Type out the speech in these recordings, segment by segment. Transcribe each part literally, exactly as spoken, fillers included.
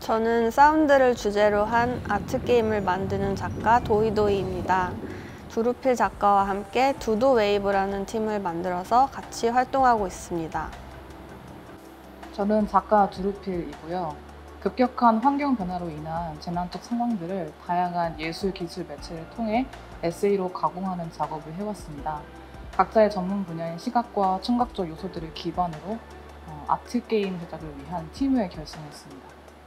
저는 사운드를 주제로 한 아트게임을 만드는 작가 도이도이입니다. 두루필 작가와 함께 두두웨이브라는 팀을 만들어서 같이 활동하고 있습니다. 저는 작가 두루필이고요. 급격한 환경 변화로 인한 재난적 상황들을 다양한 예술 기술 매체를 통해 에세이로 가공하는 작업을 해왔습니다. 각자의 전문 분야인 시각과 청각적 요소들을 기반으로 어, 아트게임 제작을 위한 팀을 결성했습니다.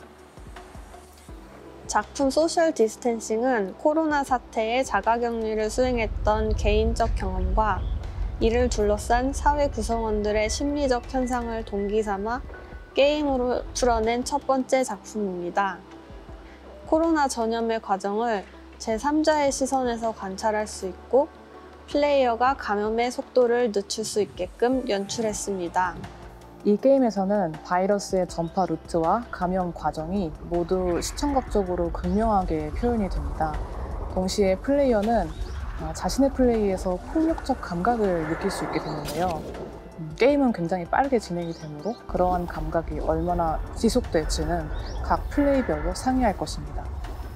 작품 소셜 디스텐싱은 코로나 사태에 자가격리를 수행했던 개인적 경험과 이를 둘러싼 사회 구성원들의 심리적 현상을 동기 삼아 게임으로 풀어낸 첫 번째 작품입니다. 코로나 전염의 과정을 제삼자의 시선에서 관찰할 수 있고 플레이어가 감염의 속도를 늦출 수 있게끔 연출했습니다. 이 게임에서는 바이러스의 전파 루트와 감염 과정이 모두 시청각적으로 극명하게 표현이 됩니다. 동시에 플레이어는 자신의 플레이에서 폭력적 감각을 느낄 수 있게 되는데요. 게임은 굉장히 빠르게 진행이 되므로 그러한 감각이 얼마나 지속될지는 각 플레이별로 상의할 것입니다.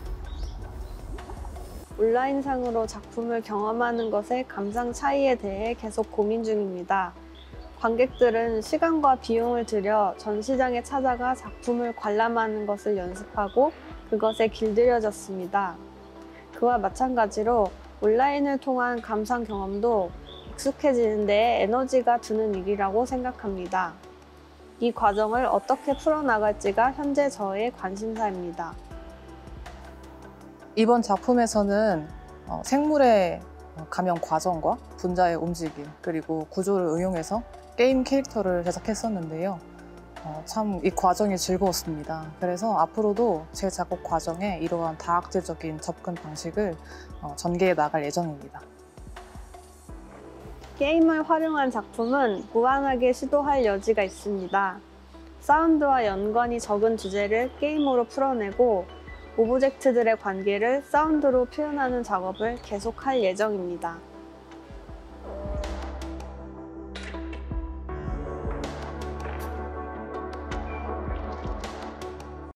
온라인상으로 작품을 경험하는 것의 감상 차이에 대해 계속 고민 중입니다. 관객들은 시간과 비용을 들여 전시장에 찾아가 작품을 관람하는 것을 연습하고 그것에 길들여졌습니다. 그와 마찬가지로 온라인을 통한 감상 경험도 익숙해지는 데에 에너지가 드는 일이라고 생각합니다. 이 과정을 어떻게 풀어나갈지가 현재 저의 관심사입니다. 이번 작품에서는 생물의 감염 과정과 분자의 움직임, 그리고 구조를 응용해서 게임 캐릭터를 제작했었는데요. 어, 참 이 과정이 즐거웠습니다. 그래서 앞으로도 제 작업 과정에 이러한 다학제적인 접근 방식을 어, 전개해 나갈 예정입니다. 게임을 활용한 작품은 무한하게 시도할 여지가 있습니다. 사운드와 연관이 적은 주제를 게임으로 풀어내고 오브젝트들의 관계를 사운드로 표현하는 작업을 계속할 예정입니다.